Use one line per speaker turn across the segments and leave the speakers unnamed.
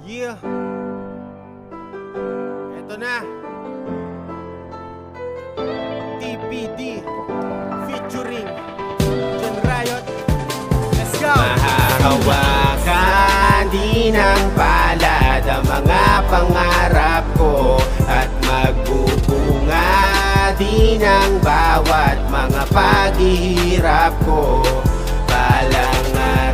Yeah. Eto na. TPD featuring John Riot. Let's go.
Mahahawakan din ng palad ang mga pangarap ko at magbubunga din ang bawat mga paghihirap ko. Balang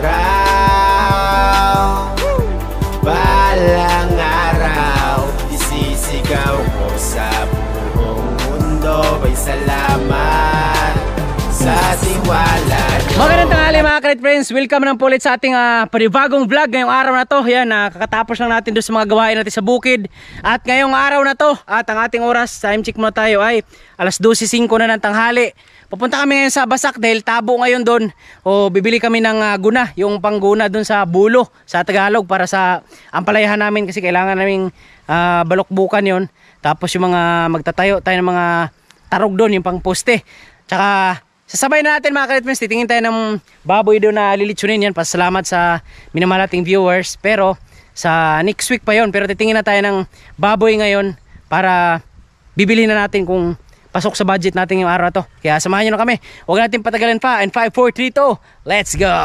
araw, balang araw, isisigaw ko sa buong mundo ay salamat sa tiwala.
Magandang tanghali mga Kret Friends, welcome na po ulit sa ating panibagong vlog ngayong araw na to. Yan, kakatapos lang natin doon sa mga gawain natin sa bukid. At ngayong araw na to, at ang ating oras, time check muna tayo, ay alas 12:05 na ng tanghali. Pupunta kami ngayon sa Basak dahil tabo ngayon doon. O bibili kami ng guna, yung pangguna doon sa Bulo, sa Tagalog, para sa ampalayahan namin kasi kailangan naming balokbukan yon. Tapos yung mga magtatayo tayo ng mga tarog doon, yung pang poste. Tsaka sasabay na natin mga Kret Friends, titingin tayo ng baboy doon na lilitsunin yan. Pasalamat sa minamahal nating viewers. Pero sa next week pa yon. Pero titingin na tayo ng baboy ngayon para bibili na natin kung pasok sa budget natin yung araw na to. Kaya samahan nyo na kami. Huwag natin patagalin pa. And 5, 4, 3, 2, let's go!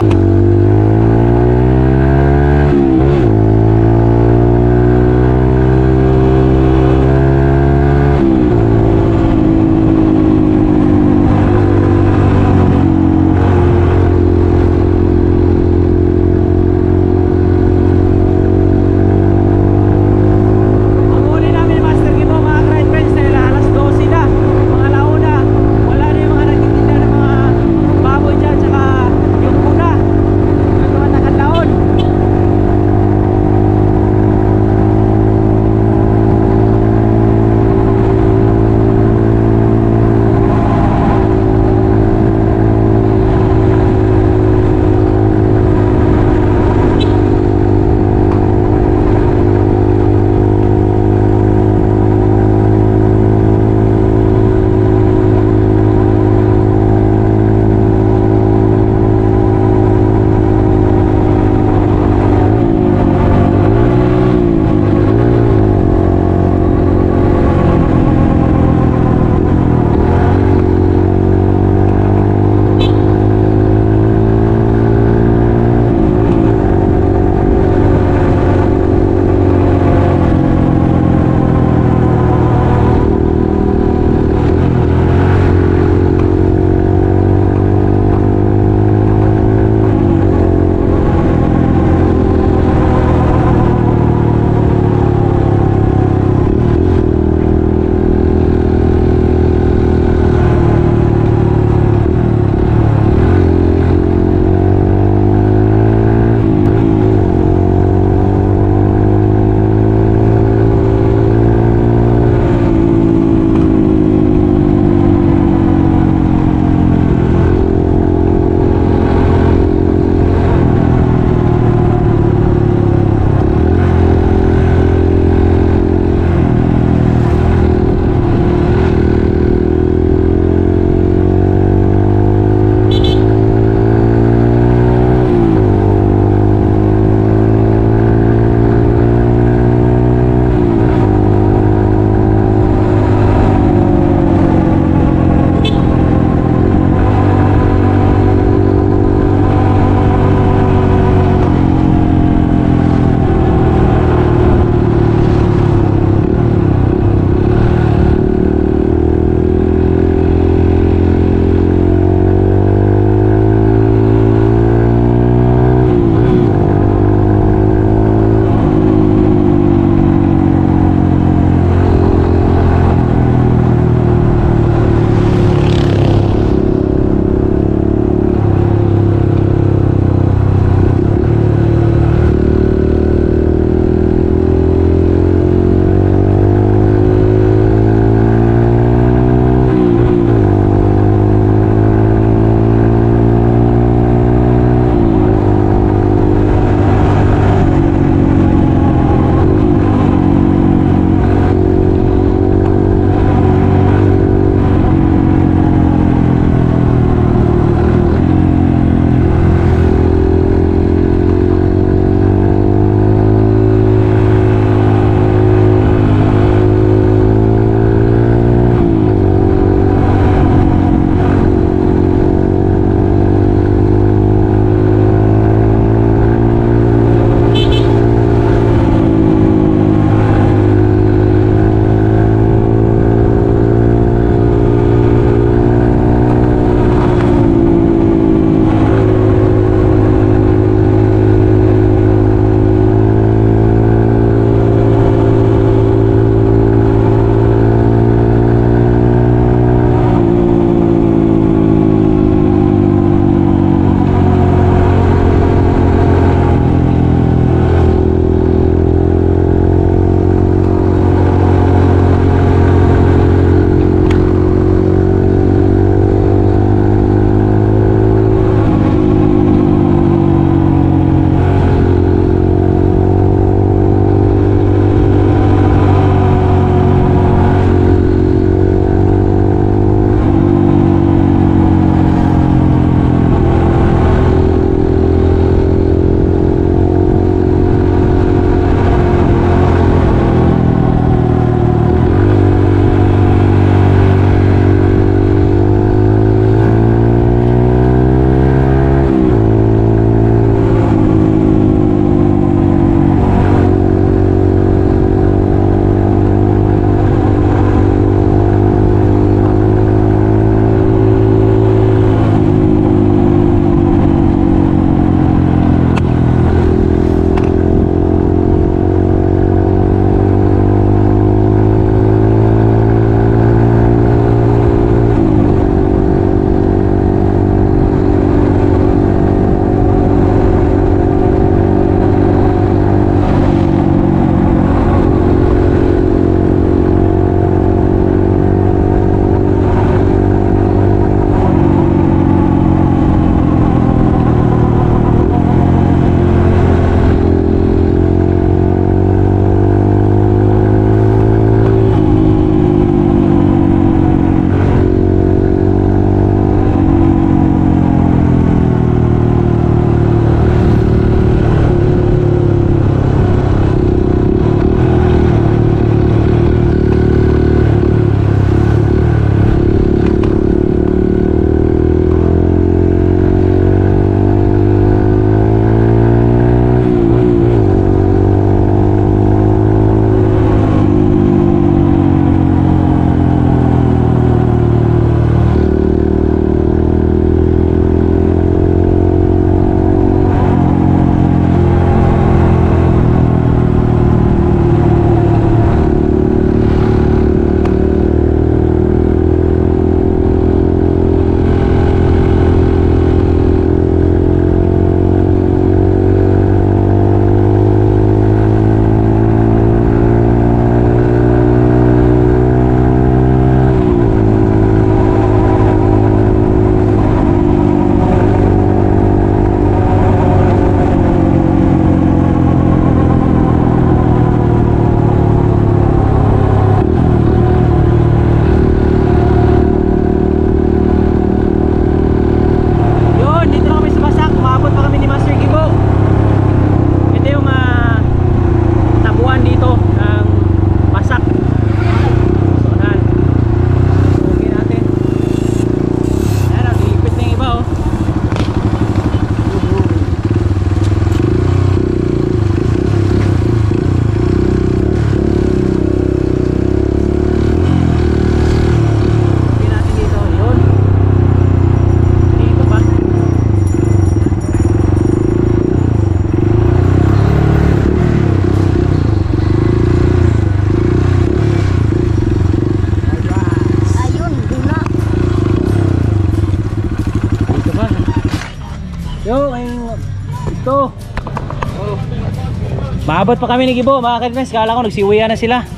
Maabot pa kami ni Gibo, mga ka-friends. Kala ko nagsiuwian na sila.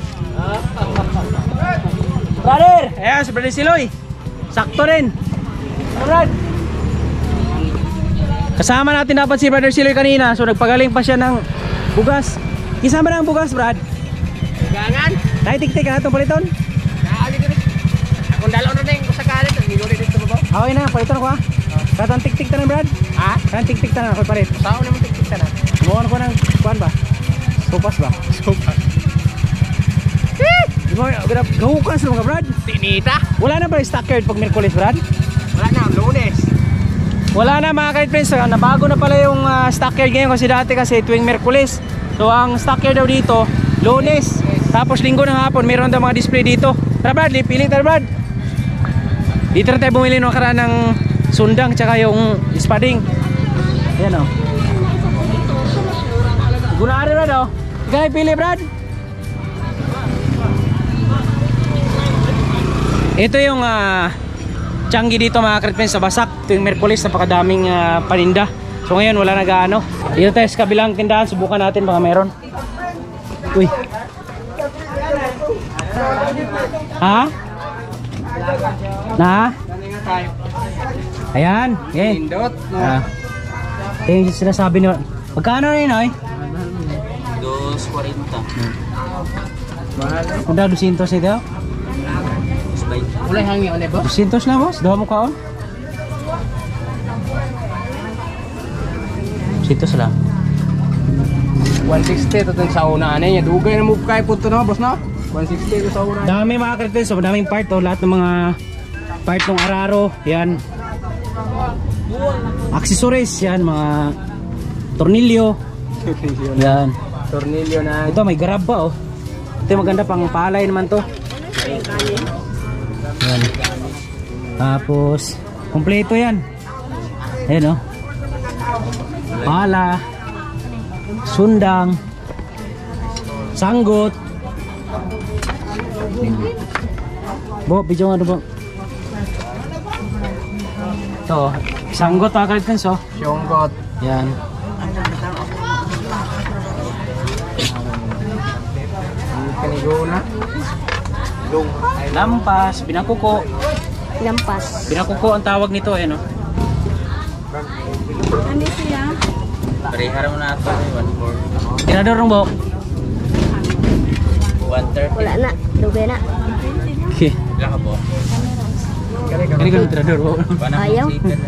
Brother! Ayan, si Brother Siloy. Sakto rin. Brad. Kasama natin dapat si Brother Siloy kanina. So nagpagaling pa siya ng bugas. Kisama na ang bugas, Brad.
Gangan.
Tayo tik-tik ka na itong paliton.
Kaali ko rin. Akong dalaw na rin ko sa kalit. Hindi ko rin dito ba?
Okay na, paliton ako ha. Katang tik-tik ta na, Brad.
Ha?
Katang tik-tik ta na, ako palit.
Saan naman tiktik ka na?
Gumawa ko ng kuan ba? Sopas ba?
Sopa.
Gahukas lang ka, Brad.
Tinita?
Wala na ba yung stockyard pag Merkulis, Brad?
Wala na, Lunes.
Wala na mga ka-friends, nabago na pala yung stockyard ngayon kasi dati kasi tuwing Merkulis. So ang stockyard daw dito, Lunes. Tapos linggo ng hapon, meron daw mga display dito. Tara Brad, piling tara Brad. Dito na tayo bumili ng karaan ng sundang tsaka yung spading. Ayan o. Gunari Brad o. Ikaw pili Brad. Ito yung Changi dito mga ka-friends sa Basak. Tuwing Merkulis, napakadaming paninda. So ngayon wala nag-ano. Dito tayo sa kabilang tindahan, subukan natin baka meron. Uy. Ha? Na? Ayan. Okay.
Pindot.
Yung sinasabi nyo. Magkano rin oy?
240.
Mahal.
Kunda 200 ito?
Ulay hangi ulit ba?
200 na boss? Dawa mo kaon? 200 lang.
160 ito sa una niya. Dugay na move kay punto na boss na. 160 ito sa una.
Dami mga ka-friends, so daming part oh, lahat ng mga part ng araro, yan. Accessories, yan, mga tornilyo. Yan.
Tornilyo na.
Ito may grab pa oh. Ito yung maganda pang palay naman to. Yan. Tapos kompleto yan. Ayan oh. Pala, sundang, sanggot. Bo, video nga ano bo. Ito, sanggot mga ka-friends oh.
Syonggot.
Yan.
Kanigona.
Lampas, binakuko.
Lampas.
Binakuko ang tawag nito eh no.
Ano siya?
Parehara mo na ito. 140.
Tirador ng bo.
130.
Wala na. Dugay na.
Okay.
Ilan ka po?
Kani ka tirador bo.
Ayaw.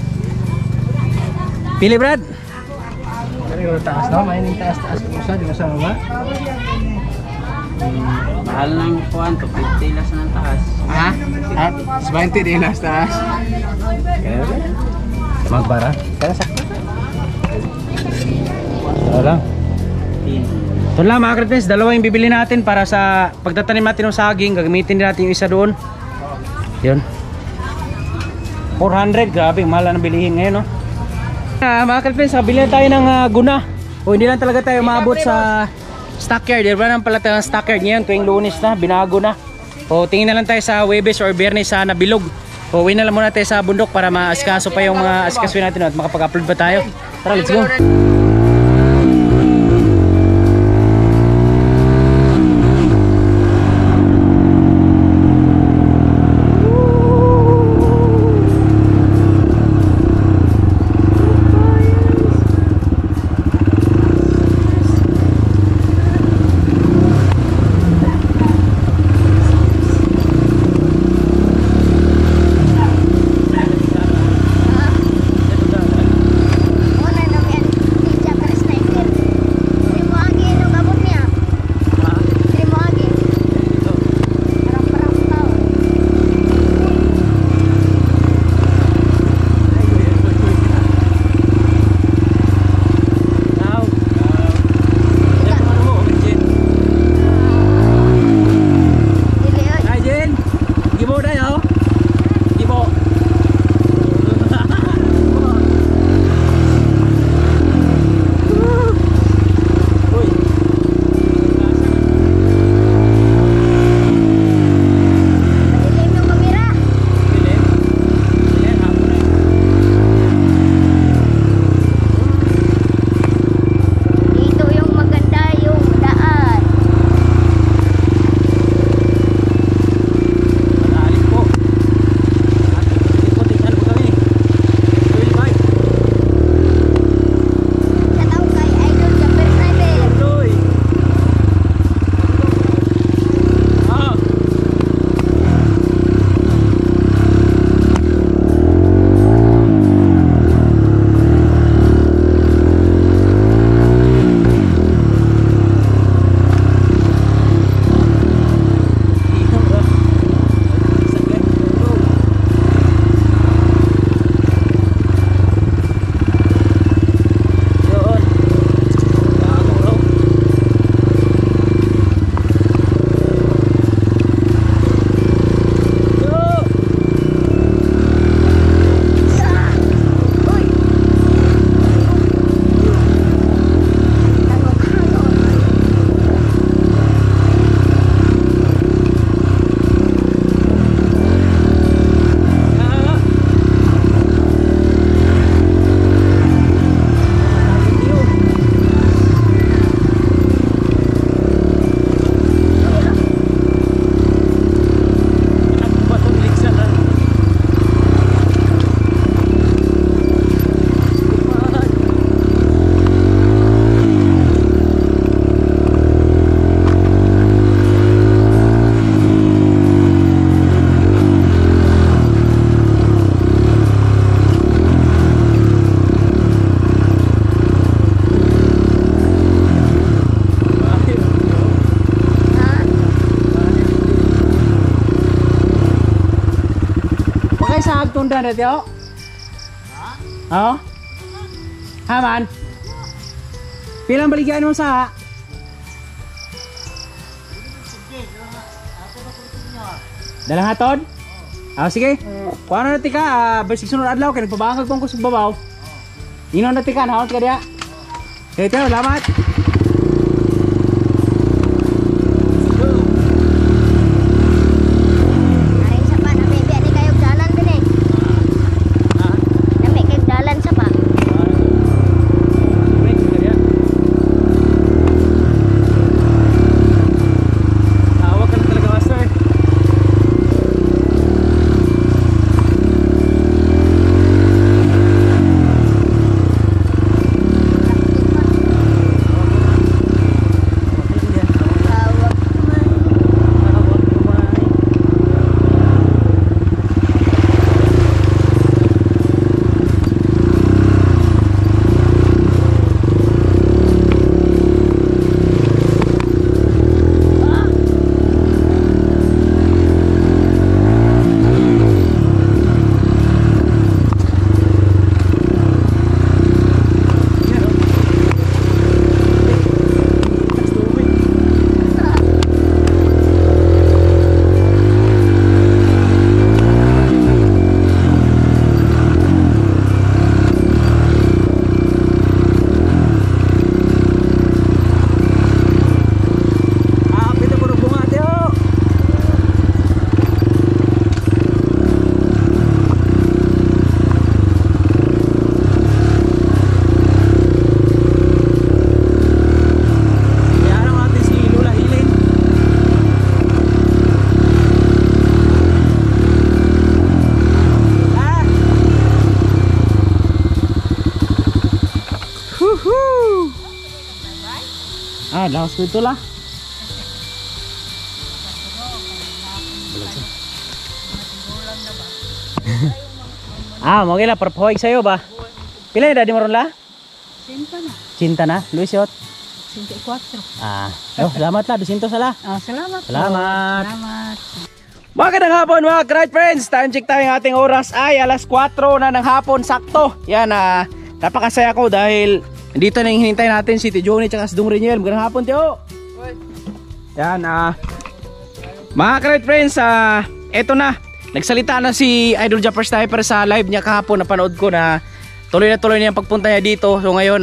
Pili Brad.
Kanigona taas na. May taas-taas. Musa, di masama ba?
Mahal ng kuhan to. 50 las ng taas.
Ha? At 20 din last taas.
Magbara.
Kaya sakto.
Ito lang. Ito lang mga ka-friends, dalawa yung bibili natin para sa pagtatanim natin ng saging. Gagamitin din natin yung isa doon. Yun. 400, grabe, mahal na bilihin ngayon no. Mga ka-friends, bili na tayo ng guna. O hindi lang talaga tayo maabot sa stockyard. Wala naman pala tayo ng stockyard ngayon. Tuwing Lunes na, binago na. O tingin na lang tayo sa Huwebes or Biyernes sa Nabilog. O uwi na lang muna tayo sa bundok para maaskaso pa yung mga askaso natin at makapag-upload pa tayo. Tara, let's go. rotunda na tiyo? Oo? Ha man? Pilang baligyan mo sa? Dalang hatod? Sige. Kung ano na tika, basic sunod adlaw, kaya nagpabakag kong kusog babaw. Ino na tika, nahawag ka diya. Kaya tiyo, salamat.
Aring sa pa, nami biya ni kayog dalan din eh. Nami kayog dalan sa pa.
Tawag ka na talaga, master.
Tawag man.
Pito ko bunga tiyo. Kaya naman natin si Lula Hilin. Ah! Woohoo! Lakas ko ito lah. Mo gila perpoig sa'yo ba? Pila yung daddy mo ron la?
Sinta na.
Cinta na? Luis yot?
54.
Salamat la, 200 sala.
Salamat.
Salamat.
Salamat.
Magandang hapon mga Karate Friends. Time check tayo ng ating oras ay alas 4 na ng hapon sakto. Yan, napakasaya ko dahil dito na yung hinintay natin si Tio Johnny at si Dong Reniel. Magandang hapon, Tio. Yan, mga Karate Friends, eto na. Nagsalita na si Idol Japper Sniper sa live niya kahapon, napanood ko na tuloy na yung pagpunta niya dito. So ngayon,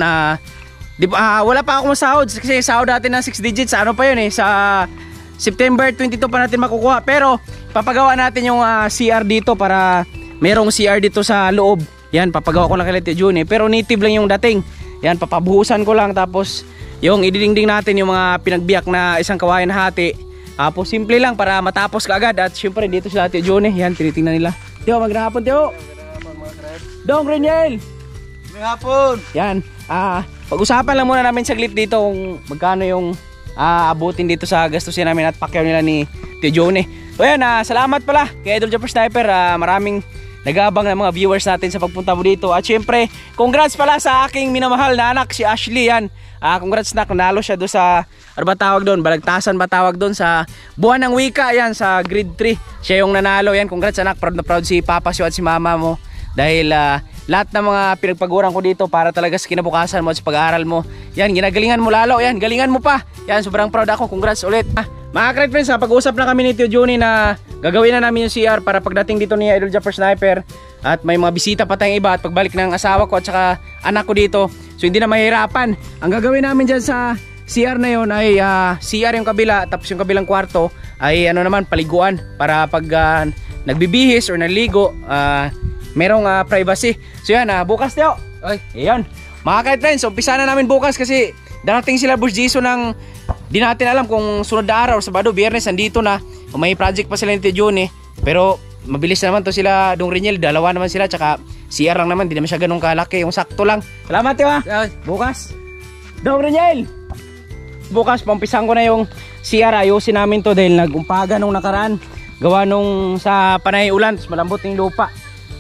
wala pa akong masahod kasi sahod natin ng 6 digits. Ano pa yun sa September 22 pa natin makukuha. Pero papagawa natin yung CR dito para merong CR dito sa loob. Yan, papagawa ko lang kay Tio Juni. Pero native lang yung dating. Yan, papabuhusan ko lang. Tapos yung ididingding natin yung mga pinagbiyak na isang kawayan na hati. Tapos simple lang para matapos kaagad. At syempre dito sila Tio Juni. Yan, tinitingnan nila. Tio, magandang hapon, Tio. Dong Reniel.
Magandang hapon.
Yan, pag-usapan lang muna namin saglit dito kung magkano yung abutin dito sa gastusin namin at pakyaw nila ni Tio Johnny. So yan, salamat pala kay Idol Japper Sniper. Maraming nag-aabang ng mga viewers natin sa pagpunta mo dito. At syempre, congrats pala sa aking minamahal na anak, si Ashley. Yan, congrats na, nanalo siya doon sa, ano ba tawag doon? Balagtasan ba tawag doon sa buwan ng wika, yan, sa grade 3. Siya yung nanalo. Yan, congrats anak, proud na proud si Papa Sio at si Mama mo. Dahil lahat ng mga pinagpaguran ko dito para talaga sa kinabukasan mo at sa pag-aaral mo. Yan, ginagalingan mo lalo. Yan, galingan mo pa. Yan, sobrang proud ako. Congrats ulit. Mga Karate Friends, pag-usap na kami ni Tio Johnny na gagawin na namin yung CR para pagdating dito ni Idol Japper Sniper at may mga bisita pa tayong iba at pagbalik ng asawa ko at saka anak ko dito. So hindi na mahirapan. Ang gagawin namin dyan sa CR na yun ay CR yung kabila, tapos yung kabilang kwarto ay ano naman, paliguan para pag nagbibihis or naligo, merong privacy. So yan, bukas Tio. Ayan. Mga Karate Friends, umpisa na namin bukas kasi darating sila Boss Jason ng di natin alam kung sunod na araw, Sabado, Biyernes, andito na. May project pa sila ni Tio Johnny. Pero mabilis naman to sila Dong Reniel, dalawa naman sila, tsaka CR lang naman, di naman siya ganun kalaki, yung sakto lang. Salamat Tio bukas. Dong Reniel, bukas pampisan ko na yung CR, ayusin namin to dahil nag-umpaga nung nakaraan. Gawa nung sa panay ulan, tapos malambot yung lupa.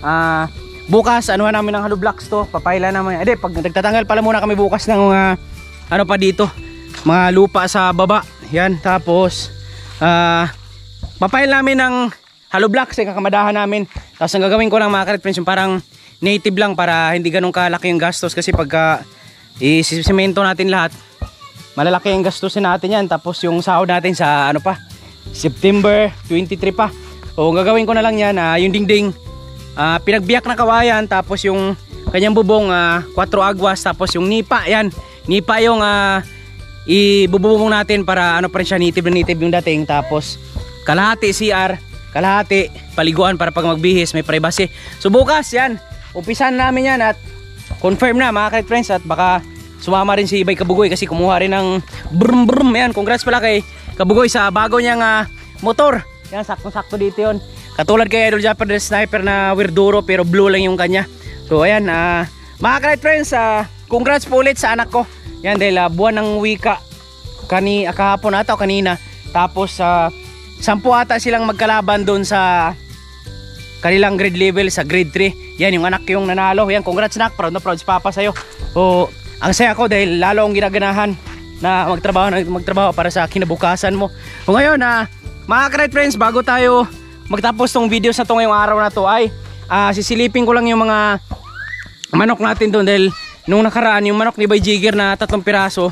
Bukas anuhan namin ng hollow blocks to, papaila naman. Pag nagtatanggal pala muna kami bukas ng ano pa dito, mga lupa sa baba. Yan, tapos papail namin ng hollow blocks yung kakamadahan namin. Tapos ang gagawin ko lang mga ka-red friends, yung parang native lang para hindi ganun kalaki yung gastos. Kasi pagka i-semento natin lahat, malalaki yung gastusin natin yan. Tapos yung sahod natin sa ano pa, September 23 pa. So gagawin ko na lang yan, yung dingding pinagbiyak na kawayan, tapos yung kanyang bubong 4 agwas, tapos yung nipa, yan nipa yung ibububong natin para ano pa rin siya, native na native yung dating. Tapos kalahati CR, kalahati paliguan para pag magbihis may privacy. So bukas yan, umpisan namin yan at confirm na mga ka-red friends. At baka sumama rin si Ibay Kabugoy kasi kumuha rin ng brum brum. Yan, congrats pala kay Kabugoy sa bago niyang motor. Yan, sakto-sakto dito yun. Katulad kay Idol Japanese Sniper na Wirduro pero blue lang yung kanya. So ayan, mga ka-red friends, congrats po ulit sa anak ko. Yan, dahil buwan ng wika kahapon ata o kanina. Tapos 10 ata silang magkalaban doon sa kanilang grade level sa grade 3. Yan, yung anak yung nanalo. Yan, congrats nak, proud na proud si Papa sa'yo. So ang saya ko dahil lalo akong ginaganahan na magtrabaho para sa kinabukasan mo. So ngayon, mga ka-red friends, bago tayo magtapos tong videos na to ngayong araw na to, ay sisilipin ko lang yung mga manok natin doon. Dahil nung nakaraan yung manok ni Bay Jigger na 3 piraso,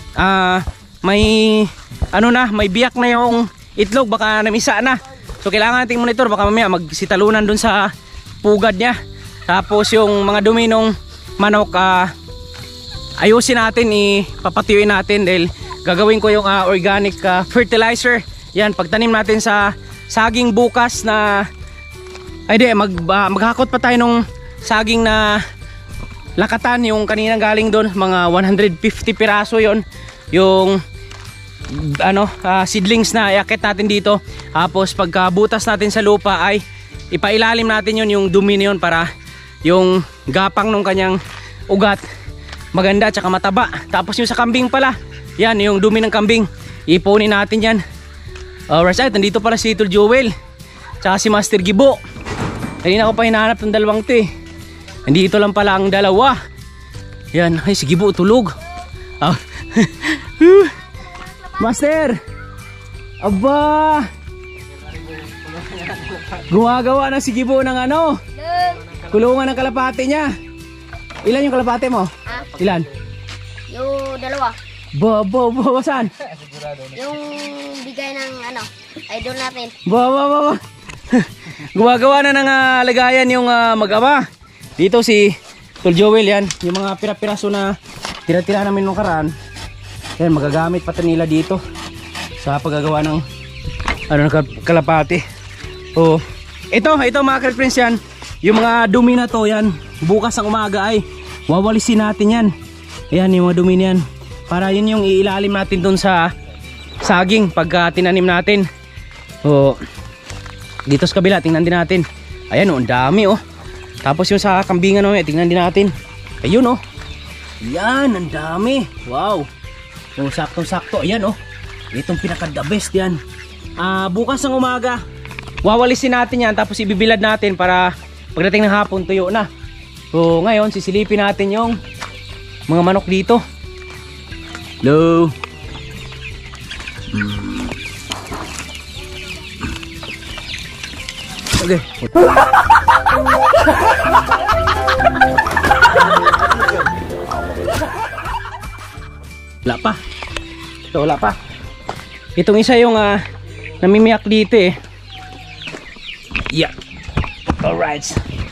may may biyak na yung itlog, baka namisa na. So kailangan nating monitor, baka mamaya magsitalunan doon sa pugad niya. Tapos yung mga dumi nung manok, ayusin natin, ipapatuyuin natin dahil gagawin ko yung organic fertilizer. Yan, pagtanim natin sa saging bukas na maghakot pa tayo nung saging na lakatan, yung kaninang galing doon, mga 150 piraso yon, yung seedlings na iakit natin dito. Tapos pagkabutas natin sa lupa ay ipailalim natin yung dumi na yun para yung gapang nung kanyang ugat maganda tsaka mataba. Tapos yung sa kambing pala, yan yung dumi ng kambing, ipunin natin yan. Alright, nandito pala si Tol Joel tsaka si Master Gibo. Kanina ko pa hinahanap ng dalawang to eh. Nandito lang pala ang dalawa. Yan, ay si Gibo tulog. Master! Aba! Gumagawa na si Gibo ng kulungan ng kalapate niya. Ilan yung kalapate mo? Ilan?
Yung 2.
Saan?
Yung bigay ng idol natin.
Gumagawa na ng lagayan yung mag-ama. Dito si Tol Joel, yan. Yung mga pira-piraso na tira-tira namin nung karaan. Yan, magagamit pati nila dito sa paggagawa ng kalapati. Ito mga ka-red friends, yan. Yung mga dumi na to, yan. Bukas ang umaga ay wawalisin natin yan. Ayan, yung mga dumi na yan. Para yun yung iilalim natin dun sa saging pagka tinanim natin. Dito sa kabila, tingnan din natin. Ayan ang dami Tapos yung sa kambingan tingnan din natin. Ayun yan, ang dami. Wow. Yung saktong-sakto, ayan itong pinaka-the best yan. Bukas ng umaga wawalisin natin yan, tapos ibibilad natin para pagdating ng hapon tuyo na. So ngayon sisilipin natin yung mga manok dito. Hello. Okay. Wala pa. Ito, wala pa. Itong isa yung namimiyak dito eh. Yeah. Alright.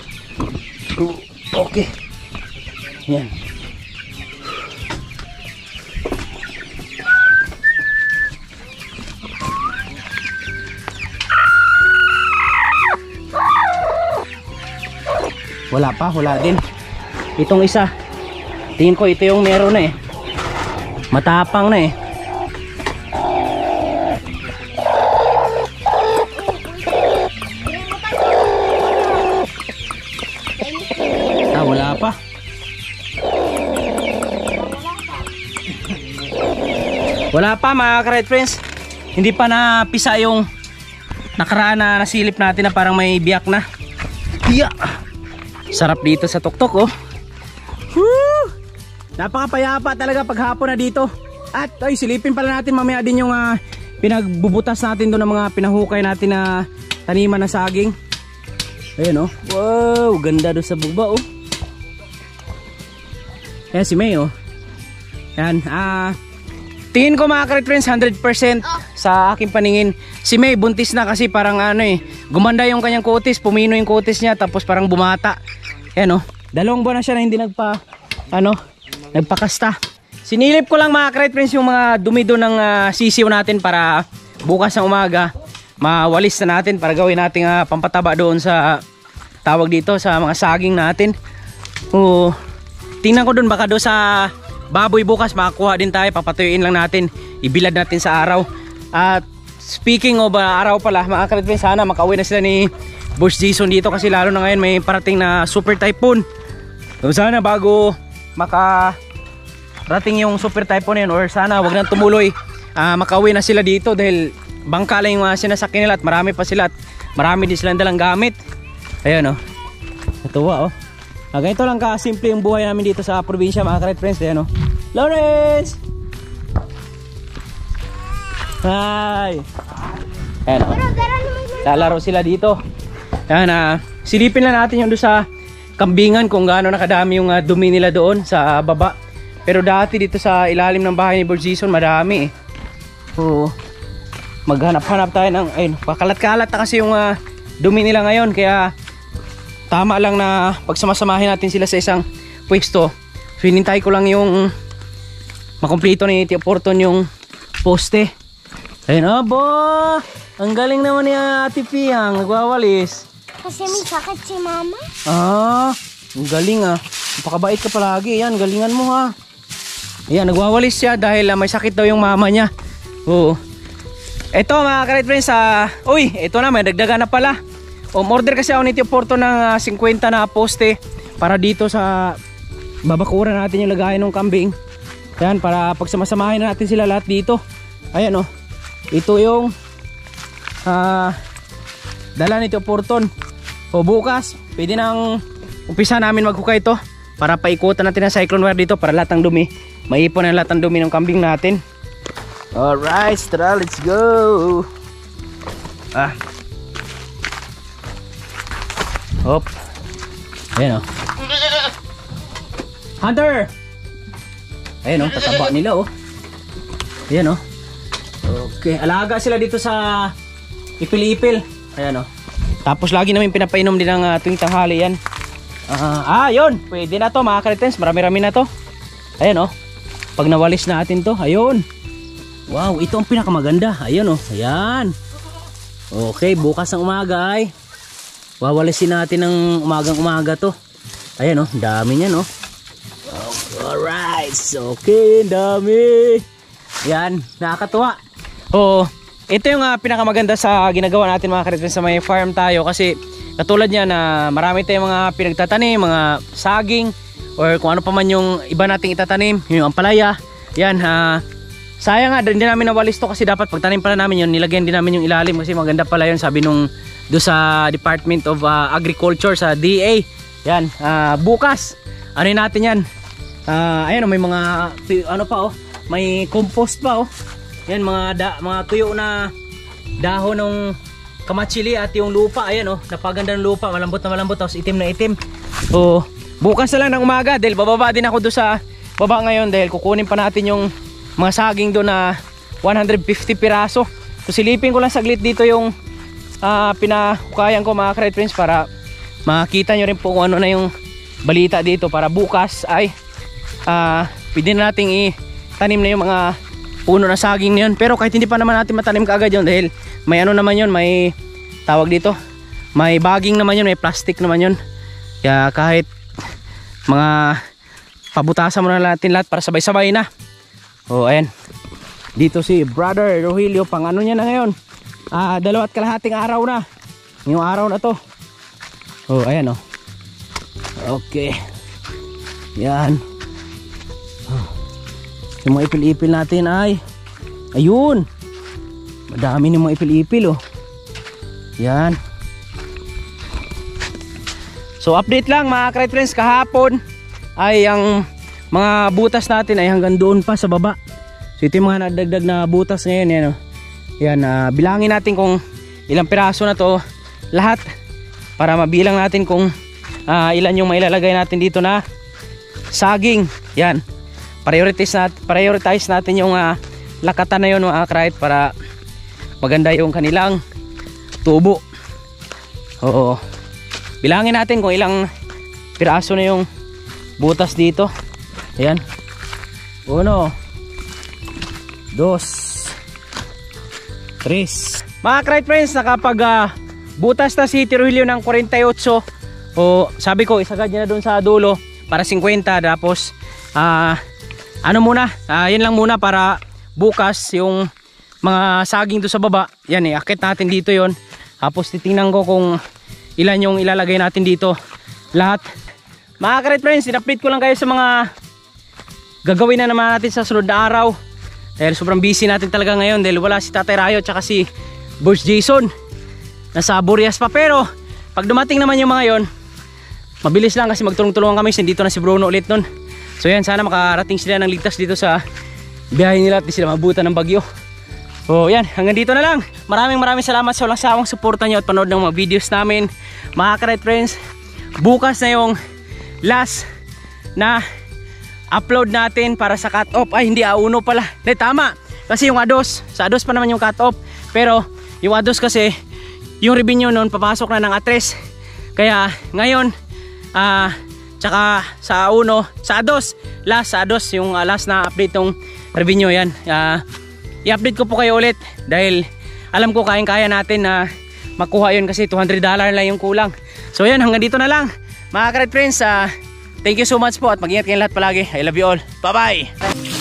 Okay. Yan. Wala pa, wala din. Itong isa, tingin ko ito yung meron na eh. Matapang na eh. Wala pa. Wala pa mga ka-red friends. Hindi pa napisa yung nakaraan na nasilip natin na parang may biyak na. Yeah. Sarap dito sa tuktok Woo! Napakapayapa talaga paghapon na dito. At silipin pala natin mamaya din yung pinagbubutas natin doon ng mga pinahukay natin na taniman na saging. Ayun oh. Wow, ganda doon sa bugba oh. Ayan si May oh. Ayan, tingin ko mga ka-Red Friends 100% sa aking paningin. Si May buntis na kasi parang ano gumanda yung kanyang kutis, pumino yung kutis niya tapos parang bumata. Ayan oh. 2 buwan na siya na hindi nagpakasta. Sinilip ko lang mga ka-Red Friends yung mga dumi doon ng sisiw natin para bukas ng umaga mawalis na natin para gawin nating pampataba doon sa tawag dito sa mga saging natin. Tingnan ko doon baka doon sa baboy bukas makakuha din tayo, papatuyuin lang natin, ibilad natin sa araw. At speaking of araw pala mga ka-Red Friends, sana makauwi na sila ni Boss Jason dito kasi lalo na ngayon may parating na super typhoon. So sana bago makarating yung super typhoon yun, or sana wag nang tumuloy, makauwi na sila dito dahil bangka lang yung sinasakyan nila at marami pa sila at marami din silang dalang gamit. Ayan oh, natuwa oh. Ganito lang kasimple yung buhay namin dito sa probinsya mga ka-Red Friends. Ayan oh. Lawrence! Hi! Ayan oh. Lalaro sila dito. Ayan, silipin lang natin yung doon sa kambingan kung gaano nakadami yung dumi nila doon sa baba. Pero dati dito sa ilalim ng bahay ni Boss Jason madami maghanap-hanap tayo ng pakalat-kalat na kasi yung dumi nila ngayon, kaya tama lang na pagsamasamahin natin sila sa isang pwesto. So hinintay ko lang yung makumpleto ni Tio Porton yung poste. Ayun abo, ang galing naman ni Ate Piang nagwawalis.
Kasi may sakit si mama.
Ang galing napakabait ka palagi. Yan, galingan mo ha. Ayan, nagwawalis siya dahil may sakit daw yung mama niya. Oo. Ito mga ka-Red Friends, uy, ito na, may dagdagan na pala. Order kasi ako ni Tio Porto ng 50 na poste para dito sa babakuran natin yung lagayan ng kambing. Ayan, para pagsamasamahin na natin sila lahat dito. Ayan oh, ito yung dala ni Tio Porton. Bukas, pwede nang umpisa namin maghukay ito para paikutan natin ang cyclone wire dito para lahat ng dumi, maipon ang lahat ng dumi ng kambing natin. Alright, tara, let's go. Hop. Ayan oh. Hunter! Ayan oh, tataba nila oh. Ayan oh. Okay, alaga sila dito sa ipil-ipil. Ayan oh. Tapos lagi namin pinapainom din ng tuwing tanghali yan. Yun, pwede na to mga ka-Red Friends, marami-rami na to. Ayan oh. Pag nawalis natin to, ayun. Wow, ito ang pinakamaganda. Ayan oh, ayan. Okay, bukas ng umaga ay wawalisin natin ng umagang-umaga to. Ayan oh, dami niyan oh. Alright, okay, dami. Yan, nakakatuwa. Ito yung pinakamaganda sa ginagawa natin mga ka-Red Friends sa may farm tayo, kasi katulad niya na marami tayong mga pinagtatanim, mga saging or kung ano pa man yung iba nating itatanim, yung ampalaya. Yan, sayang nga, hindi namin nawalis to kasi dapat pagtanim pala namin yun, nilagyan din namin yung ilalim kasi maganda pala yun, sabi nung do sa Department of Agriculture sa DA. Yan, bukas ano natin yan. Ayan, may mga ano pa oh, may compost pa oh. Yan, mga tuyo na dahon ng kamatsili at yung lupa. Ayan oh, napaganda ng lupa, malambot na malambot tapos itim na itim. Bukas na lang ng umaga dahil bababa din ako doon sa baba ngayon dahil kukunin pa natin yung mga saging doon na 150 piraso. So silipin ko lang saglit dito yung pinahukayan ko mga ka-Red Friends para makita nyo rin po kung ano na yung balita dito para bukas ay pwede na nating itanim na yung mga puno na saging na yun. Pero kahit hindi pa naman natin matanim kaagad yun dahil may ano naman yun, may tawag dito, may bagging naman yun, may plastic naman yun. Kaya kahit mga pabutasan mo na natin lahat para sabay-sabay na. Ayan, dito si Brother Rogelio, pang ano niya na ngayon, 2.5 araw na yung araw na to. Ayan oh. Okay, yan. Yung mga ipil-ipil natin ay ayun, madami ng mga ipil-ipil oh. Yan. So update lang mga ka-Red Friends, kahapon ay ang mga butas natin ay hanggang doon pa sa baba. So ito yung mga nadagdag na butas ngayon yan oh. Yan, bilangin natin kung ilang piraso na to. lahat para mabilang natin kung ilan yung mailalagay natin dito na saging. Yan, prioritize natin yung lakatan na yun mga karait para maganda yung kanilang tubo. Oo, bilangin natin kung ilang piraso na yung butas dito. Ayan, 1, 2, 3. Mga karait friends, nakapag butas na si Tirulio ng 48. O sabi ko isagad niya na doon sa dulo para 50. Tapos ano muna, yan lang muna para bukas yung mga saging doon sa baba. Yan akit natin dito yon. Tapos titingnan ko kung ilan yung ilalagay natin dito lahat. Mga karait friends, in-update ko lang kayo sa mga gagawin na naman natin sa sunod na araw. Dahil sobrang busy natin talaga ngayon dahil wala si Tatay Rayo at si Boss Jason. Nasa Burias pa, pero pag dumating naman yung mga yon, mabilis lang kasi magtulong-tulungan kami. Dito na si Bruno ulit nun. So yan, sana makarating sila ng ligtas dito sa biyahe nila at di sila mabutan ng bagyo. So yan, hanggang dito na lang. Maraming salamat sa walang sawang suporta nyo at panood ng mga videos namin. Mga karait friends, bukas na yung last na upload natin para sa cut off. Ay hindi, A1 pala. Hindi, tama. Kasi yung A2, sa A2 pa naman yung cut off. Pero yung A2 kasi yung revenue nun papasok na ng A3. Kaya ngayon tsaka sa A1, sa A2, last sa A2 yung last na update ng revenue. Yan, i-update ko po kayo ulit dahil alam ko kayang-kaya natin na makuha yun kasi $200 lang yung kulang. So yan, hanggang dito na lang mga karait friends. Thank you so much po at mag-ingat kayong lahat palagi. I love you all. Bye bye.